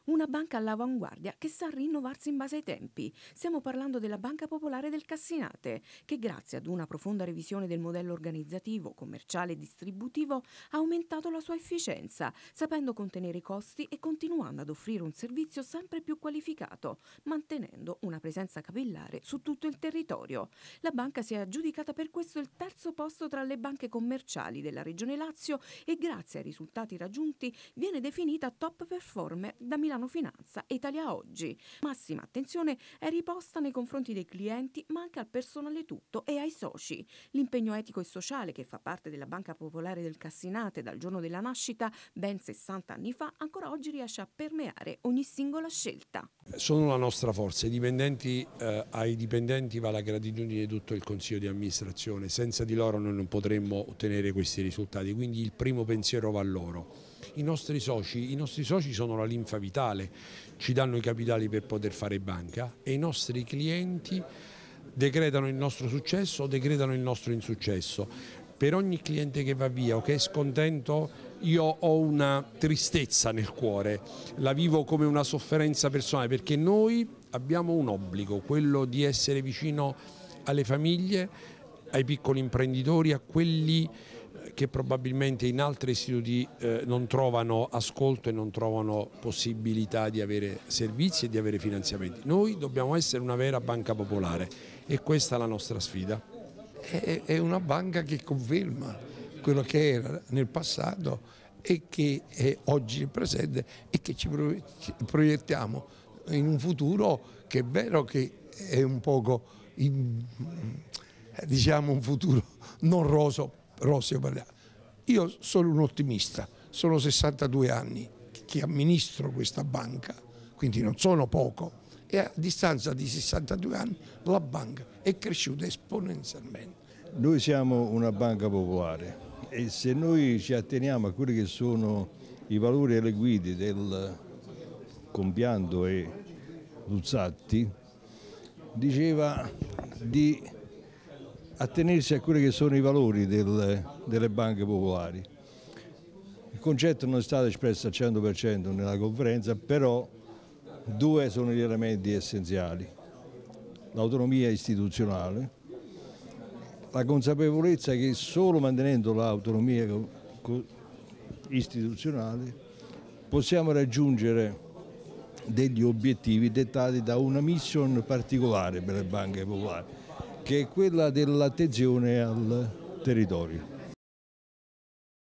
una banca all'avanguardia che sa rinnovarsi in base ai tempi. Stiamo parlando della Banca Popolare del Cassinate, che grazie ad una profonda revisione del modello organizzativo, commerciale e distributivo ha aumentato la sua efficienza, sapendo contenere i costi e continuando ad offrire un servizio sempre più qualificato, mantenendo una presenza capillare su tutto il territorio. La banca si è aggiudicata per questo il terzo posto tra le banche commerciali della Regione Lazio e grazie ai risultati raggiunti viene definita top performer da Milano Finanza e Italia Oggi. Massima attenzione è riposta nei confronti dei clienti ma anche al personale tutto e ai soci. L'impegno etico e sociale che fa parte della Banca Popolare del Cassinate dal giorno della nascita, ben 60 anni fa, ancora oggi riesce a permeare ogni singola scelta. Sono la nostra forza, ai dipendenti va la gratitudine di tutto il Consiglio di amministrazione, senza di loro noi non potremmo ottenere questi risultati, quindi il primo pensiero va a loro. I nostri soci sono la linfa vitale, ci danno i capitali per poter fare banca e i nostri clienti decretano il nostro successo o decretano il nostro insuccesso. Per ogni cliente che va via o che è scontento io ho una tristezza nel cuore, la vivo come una sofferenza personale perché noi abbiamo un obbligo, quello di essere vicino alle famiglie, ai piccoli imprenditori, a quelli che probabilmente in altri istituti non trovano ascolto e non trovano possibilità di avere servizi e di avere finanziamenti. Noi dobbiamo essere una vera banca popolare e questa è la nostra sfida. È una banca che conferma quello che era nel passato e che è oggi il presente e che ci proiettiamo in un futuro che è vero che è un poco, diciamo, un futuro non roseo. Io sono un ottimista, sono 62 anni che amministro questa banca, quindi non sono poco. E a distanza di 62 anni la banca è cresciuta esponenzialmente. Noi siamo una banca popolare e se noi ci atteniamo a quelli che sono i valori e le guide del compianto e Luzzatti, diceva di attenersi a quelli che sono i valori delle banche popolari. Il concetto non è stato espresso al 100% nella conferenza, però due sono gli elementi essenziali: l'autonomia istituzionale, la consapevolezza che solo mantenendo l'autonomia istituzionale possiamo raggiungere degli obiettivi dettati da una mission particolare per le banche popolari, che è quella dell'attenzione al territorio.